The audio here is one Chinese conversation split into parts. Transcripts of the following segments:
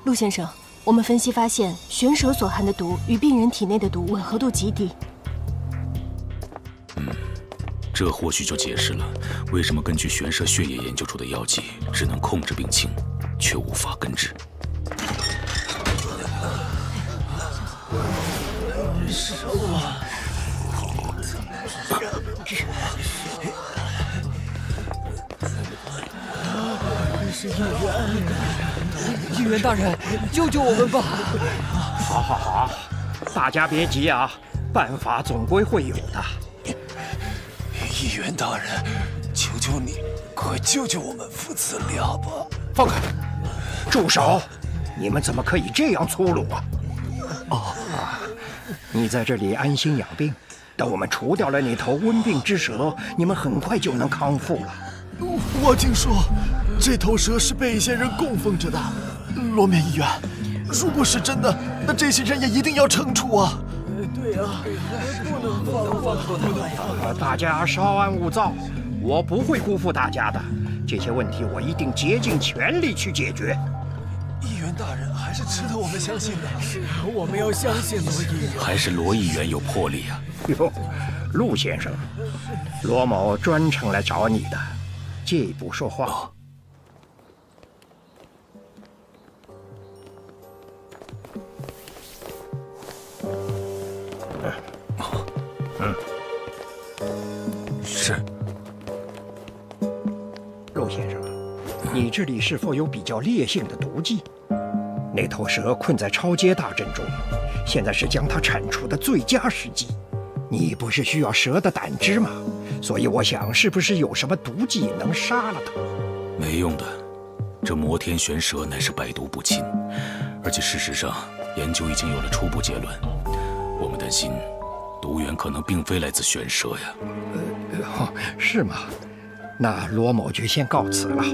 陆先生，我们分析发现，玄蛇所含的毒与病人体内的毒吻合度极低。 这或许就解释了为什么根据玄蛇血液研究出的药剂只能控制病情，却无法根治。 是议员，议员大人，救救我们吧！ 好，好，好，大家别急啊，办法总归会有的。 议员大人，求求你，快救救我们父子俩吧！ 放开！住手！你们怎么可以这样粗鲁啊？哦，你在这里安心养病，等我们除掉了那头瘟病之蛇，你们很快就能康复了。 我听说，这头蛇是被一些人供奉着的。罗面议员，如果是真的，那这些人也一定要惩处啊！ 对啊，不能放。 大家稍安勿躁，我不会辜负大家的。这些问题我一定竭尽全力去解决。 议员大人还是值得我们相信的。 是啊，我们要相信罗议员。 还是罗议员有魄力啊！ 哟，陆先生，罗某专程来找你的，借一步说话。 是。 陆先生，你这里是否有比较烈性的毒剂？那头蛇困在超阶大阵中，现在是将它铲除的最佳时机。你不是需要蛇的胆汁吗？所以我想，是不是有什么毒剂能杀了它？ 没用的，这摩天玄蛇乃是百毒不侵，而且事实上研究已经有了初步结论。我们担心，毒源可能并非来自玄蛇呀。 是吗？那罗某就先告辞了。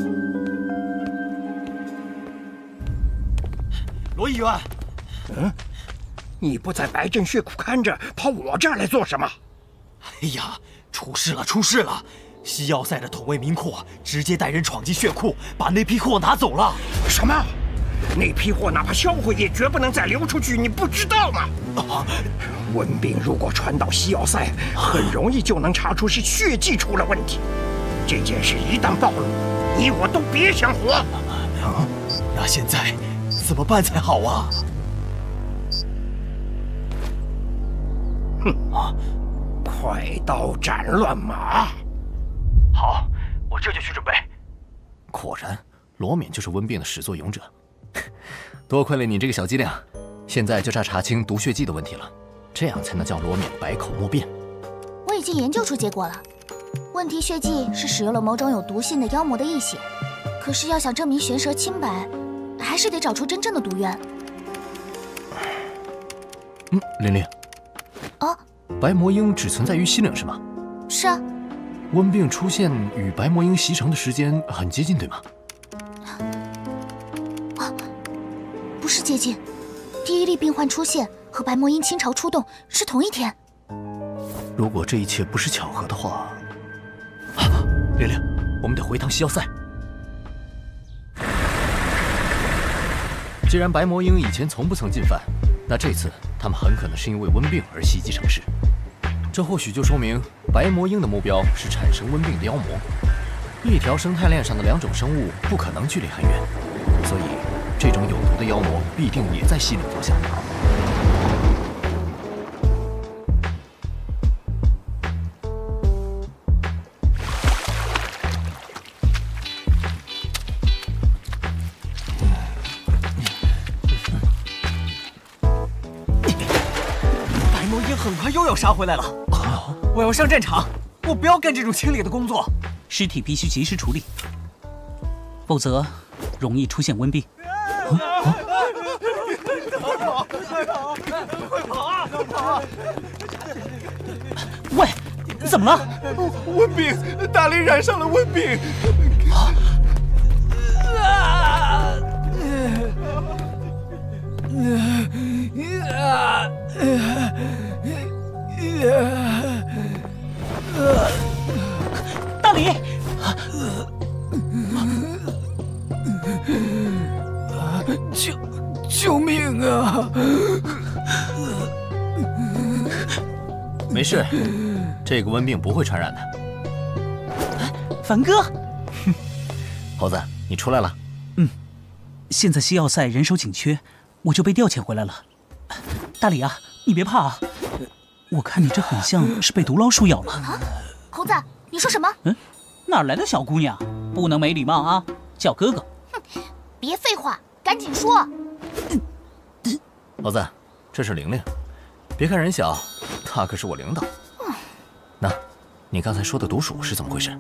罗议员， 你不在白镇血库看着，跑我这儿来做什么？ 哎呀，出事了，出事了！西要塞的统卫明阔直接带人闯进血库，把那批货拿走了。 什么？那批货哪怕销毁，也绝不能再流出去，你不知道吗？瘟病如果传到西要塞，很容易就能查出是血迹出了问题。这件事一旦暴露，你我都别想活。 那现在怎么办才好啊？ 快刀斩乱麻！ 好，我这就去准备。 果然，罗冕就是瘟病的始作俑者。多亏了你这个小伎俩，现在就差查清毒血剂的问题了，这样才能叫罗冕百口莫辩。 我已经研究出结果了，问题血迹是使用了某种有毒性的妖魔的异血，可是要想证明玄蛇清白，还是得找出真正的毒源。 玲玲。 啊？ 白魔鹰只存在于西岭是吗？ 是啊。 瘟病出现与白魔鹰袭城的时间很接近，对吗？ 不是接近，第一例病患出现和白魔鹰倾巢出动是同一天。 如果这一切不是巧合的话，玲玲，我们得回趟西要塞。既然白魔鹰以前从不曾进犯，那这次他们很可能是因为瘟病而袭击城市。这或许就说明白魔鹰的目标是产生瘟病的妖魔。一条生态链上的两种生物不可能距离很远，所以这种有毒的妖魔必定也在西岭脚下。 白魔鹰很快又要杀回来了，我要上战场，我不要干这种清理的工作。 尸体必须及时处理，否则容易出现瘟病。喂，怎么了？ 瘟病，大林染上了瘟病。 大李， 救命啊！ 没事，这个瘟病不会传染的。 凡哥， 猴子，你出来了。 现在西要塞人手紧缺，我就被调遣回来了。大李啊，你别怕啊，我看你这很像是被毒老鼠咬了。 啊，猴子，你说什么？ 哪来的小姑娘？不能没礼貌啊，叫哥哥。 哼，别废话，赶紧说。 猴子，这是玲玲，别看人小，她可是我领导。那，你刚才说的毒鼠是怎么回事？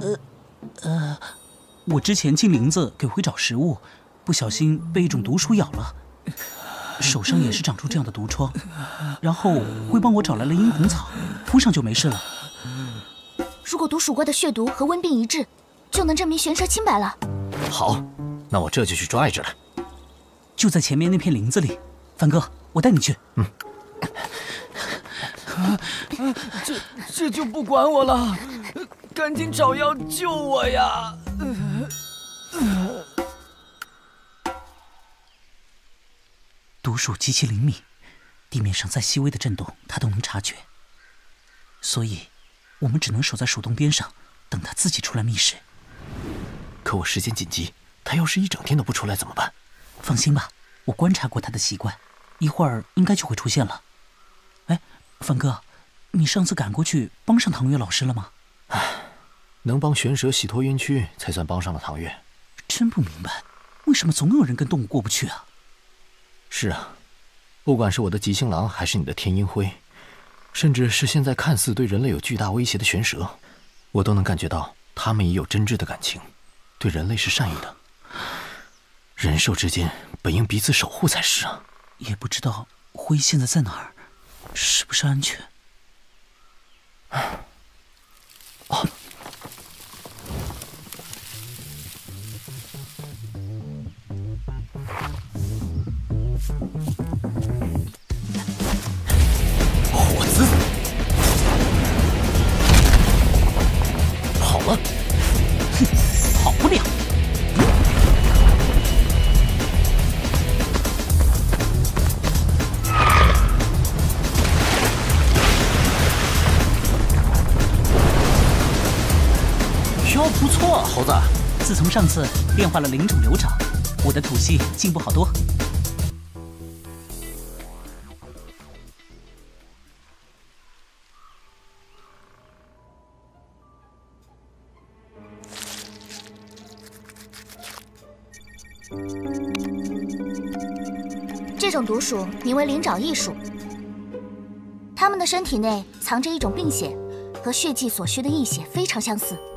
我之前进林子给灰找食物，不小心被一种毒鼠咬了，手上也是长出这样的毒疮，然后灰帮我找来了殷红草，敷上就没事了。 如果毒鼠怪的血毒和瘟病一致，就能证明玄蛇清白了。 好，那我这就去抓一只来。 就在前面那片林子里，凡哥，我带你去。 这就不管我了，赶紧找药救我呀！ 毒鼠极其灵敏，地面上再细微的震动，它都能察觉。所以，我们只能守在鼠洞边上，等它自己出来觅食。 可我时间紧急，它要是一整天都不出来怎么办？ 放心吧，我观察过它的习惯，一会儿应该就会出现了。哎，凡哥，你上次赶过去帮上唐月老师了吗？ 能帮玄蛇洗脱冤屈，才算帮上了唐月。 真不明白，为什么总有人跟动物过不去啊？ 是啊，不管是我的吉星狼，还是你的天阴灰，甚至是现在看似对人类有巨大威胁的玄蛇，我都能感觉到他们也有真挚的感情，对人类是善意的。人兽之间本应彼此守护才是啊。 也不知道灰现在在哪儿，是不是安全？哦。 火子，跑了？ 哼，跑不了。 哟，不错啊，猴子。 自从上次变化了灵种流场，我的吐息进步好多。 这种毒鼠名为灵爪异鼠，它们的身体内藏着一种病血，和血迹所需的异血非常相似。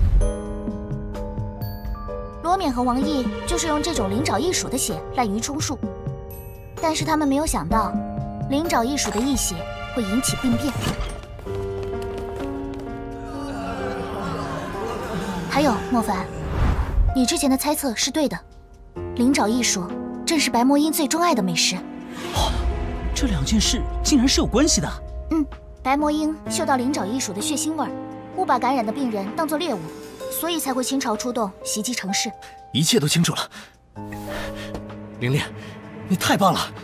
罗冕和王毅就是用这种灵爪异鼠的血来鱼充数，但是他们没有想到，灵爪异鼠的异血会引起病变。还有莫凡，你之前的猜测是对的，灵爪异鼠正是白魔鹰最钟爱的美食。 这两件事竟然是有关系的。 白魔鹰嗅到灵爪异鼠的血腥味儿，误把感染的病人当作猎物，所以才会倾巢出动袭击城市。 一切都清楚了，玲玲，你太棒了！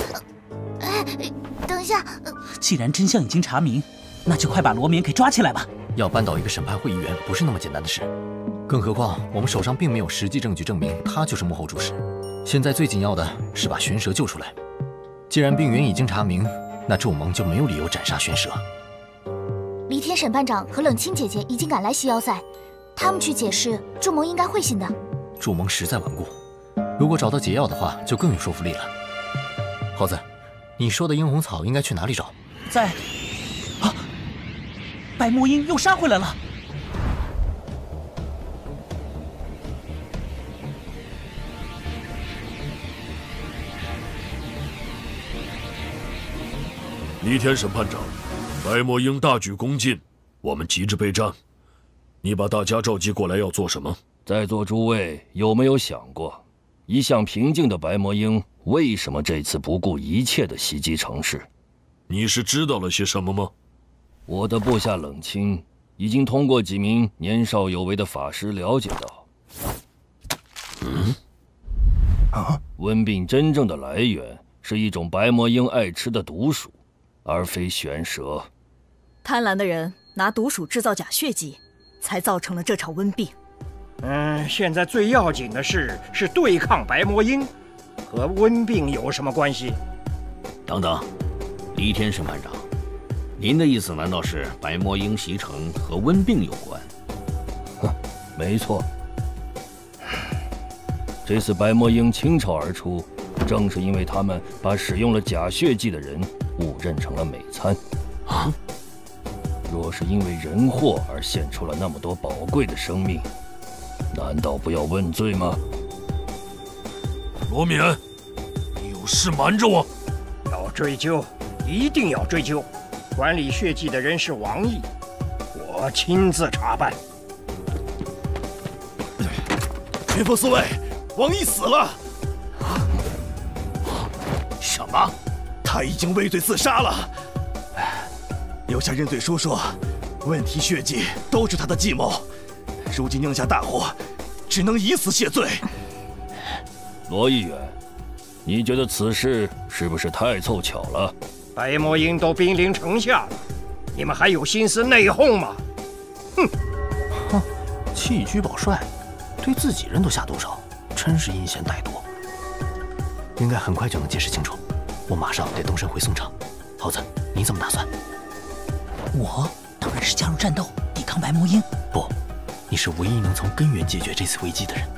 等一下， 既然真相已经查明，那就快把罗冕给抓起来吧。 要扳倒一个审判会议员不是那么简单的事，更何况我们手上并没有实际证据证明他就是幕后主使。现在最紧要的是把玄蛇救出来。既然病源已经查明，那纣蒙就没有理由斩杀玄蛇。 黎天审判长和冷清姐姐已经赶来西要塞，他们去解释，纣蒙应该会信的。 纣蒙实在顽固，如果找到解药的话，就更有说服力了。猴子，你说的樱红草应该去哪里找？ 在……啊！白魔鹰又杀回来了。 黎天审判长，白魔鹰大举攻进，我们急着备战。你把大家召集过来要做什么？ 在座诸位有没有想过，一向平静的白魔鹰为什么这次不顾一切的袭击城市？ 你是知道了些什么吗？ 我的部下冷清已经通过几名年少有为的法师了解到， 瘟病真正的来源是一种白魔鹰爱吃的毒鼠，而非玄蛇。 贪婪的人拿毒鼠制造假血迹，才造成了这场瘟病。 现在最要紧的是对抗白魔鹰，和瘟病有什么关系？ 等等，黎天审判长，您的意思难道是白魔鹰袭城和瘟病有关？ 没错。这次白魔鹰倾巢而出，正是因为他们把使用了假血迹的人误认成了美餐。若是因为人祸而献出了那么多宝贵的生命，难道不要问罪吗？ 罗冕，你有事瞒着我。 要追究，一定要追究。管理血迹的人是王毅，我亲自查办。 天风四尉，王毅死了。 什么？ 他已经畏罪自杀了。留下认罪书说，问题血迹都是他的计谋。如今酿下大祸，只能以死谢罪。 罗议员，你觉得此事是不是太凑巧了？ 白魔鹰都兵临城下了，你们还有心思内讧吗？ 弃车保帅，对自己人都下毒手，真是阴险歹毒。应该很快就能解释清楚。我马上得动身回宋城。猴子，你怎么打算？ 我当然是加入战斗，抵抗白魔鹰。 不，你是唯一能从根源解决这次危机的人。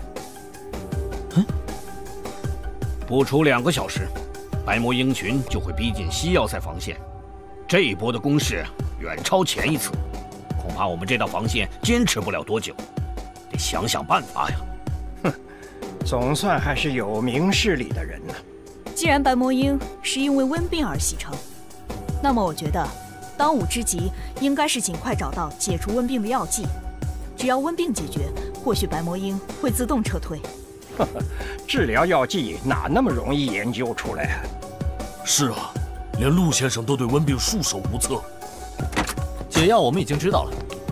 不出2个小时，白魔鹰群就会逼近西要塞防线。这一波的攻势远超前一次，恐怕我们这道防线坚持不了多久，得想想办法呀。 总算还是有明事理的人呢。 既然白魔鹰是因为瘟病而袭城，那么我觉得当务之急应该是尽快找到解除瘟病的药剂。只要瘟病解决，或许白魔鹰会自动撤退。 治疗药剂哪那么容易研究出来啊？ 是啊，连陆先生都对瘟病束手无策。 解药我们已经知道了。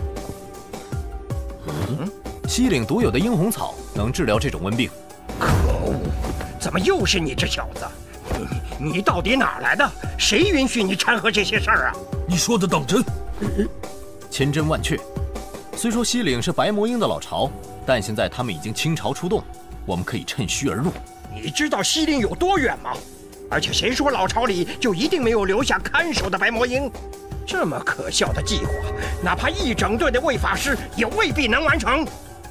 西岭独有的樱红草能治疗这种瘟病。 可恶！怎么又是你这小子？你到底哪来的？谁允许你掺和这些事儿啊？ 你说的当真？ 千真万确。虽说西岭是白魔鹰的老巢，但现在他们已经倾巢出动，我们可以趁虚而入。 你知道西岭有多远吗？而且谁说老巢里就一定没有留下看守的白魔鹰？这么可笑的计划，哪怕一整队的卫法师也未必能完成。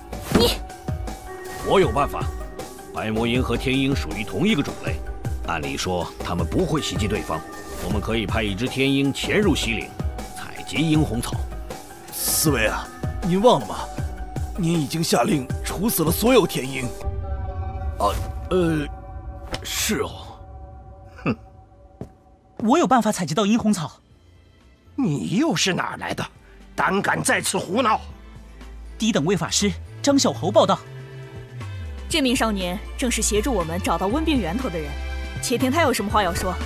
我有办法。白魔鹰和天鹰属于同一个种类，按理说他们不会袭击对方。我们可以派一只天鹰潜入西岭，采集樱红草。 四尉啊，您忘了吗？您已经下令处死了所有天鹰。 是哦。 我有办法采集到樱红草。 你又是哪来的？胆敢在此胡闹！ 低等卫法师张小侯报道。 这名少年正是协助我们找到瘟病源头的人，且听他有什么话要说。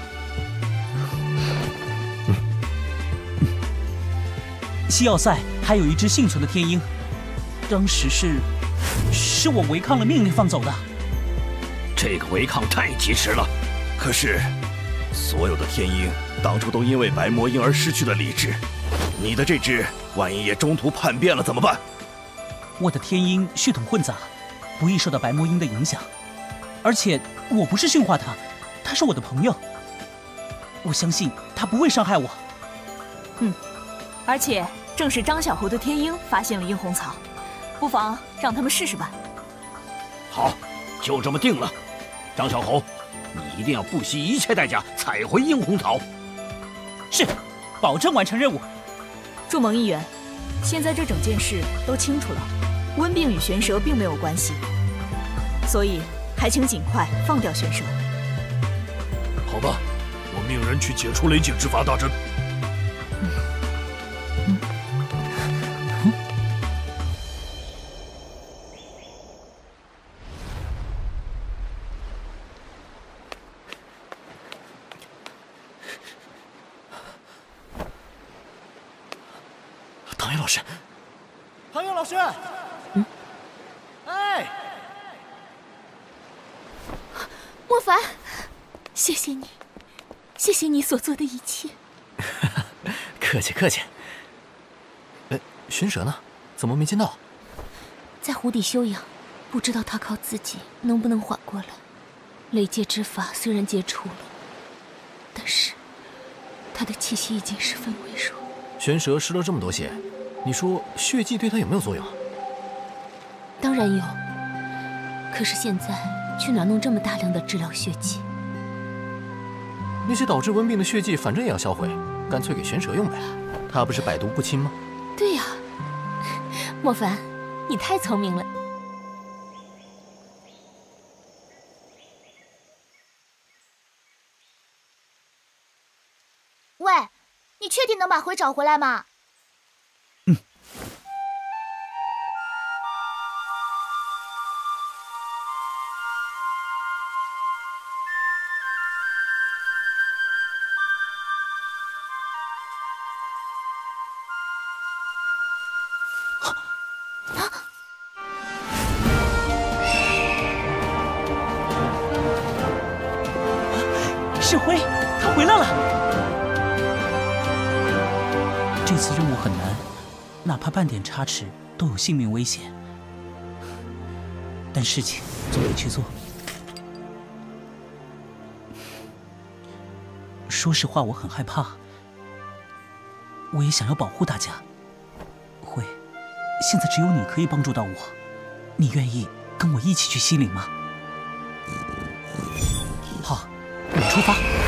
西要塞还有一只幸存的天鹰，当时是我违抗了命令放走的。 这个违抗太及时了。 可是，所有的天鹰当初都因为白魔鹰而失去了理智，你的这只万一也中途叛变了怎么办？ 我的天鹰血统混杂，不易受到白魔鹰的影响，而且我不是驯化它，它是我的朋友，我相信它不会伤害我。 而且正是张小侯的天鹰发现了樱红草，不妨让他们试试吧。 好，就这么定了。张小侯，你一定要不惜一切代价采回樱红草。 是，保证完成任务。 祝蒙议员，现在这整件事都清楚了，瘟病与玄蛇并没有关系，所以还请尽快放掉玄蛇。 好吧，我命人去解除雷警执法大阵。 唐渊老师， 唐渊老师，哎， 莫凡，谢谢你，谢谢你所做的一切。 客气客气。玄蛇呢？怎么没见到？ 在湖底休养，不知道他靠自己能不能缓过来。雷界之法虽然解除了，但是他的气息已经十分微弱。 玄蛇失了这么多血，你说血迹对他有没有作用？ 当然有，可是现在去哪弄这么大量的治疗血迹？ 那些导致瘟病的血迹，反正也要销毁，干脆给玄蛇用呗。他不是百毒不侵吗？ 对呀，莫凡，你太聪明了。 喂，你确定能把灰找回来吗？ 是灰，他回来了。这次任务很难，哪怕半点差池都有性命危险。但事情总得去做。说实话，我很害怕，我也想要保护大家。灰，现在只有你可以帮助到我，你愿意跟我一起去西岭吗？好，我们出发。